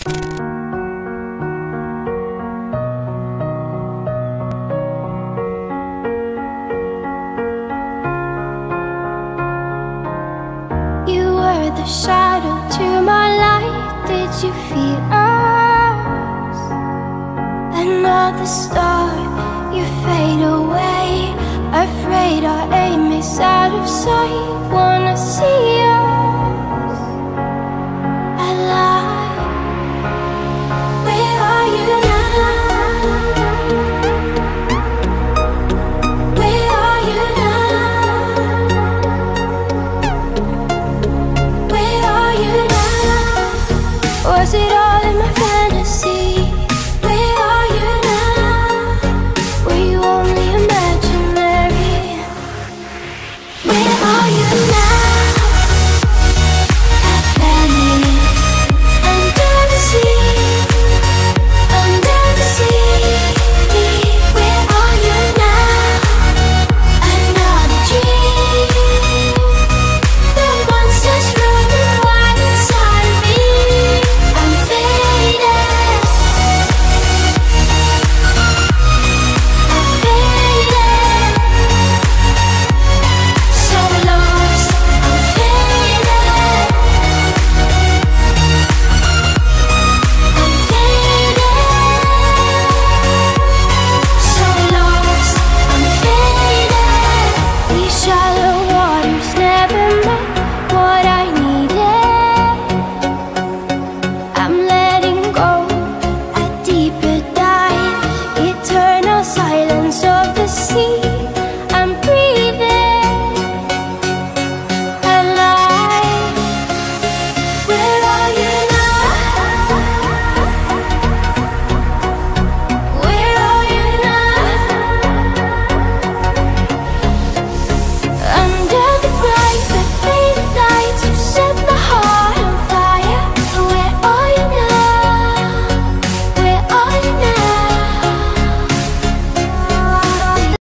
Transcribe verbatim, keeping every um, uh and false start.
The shadow to my light, did you feel us? Another star, you fade away. Afraid our aim is out of sight. Wanna see us alive. Where are you now? Where are you now? Was it all in my face?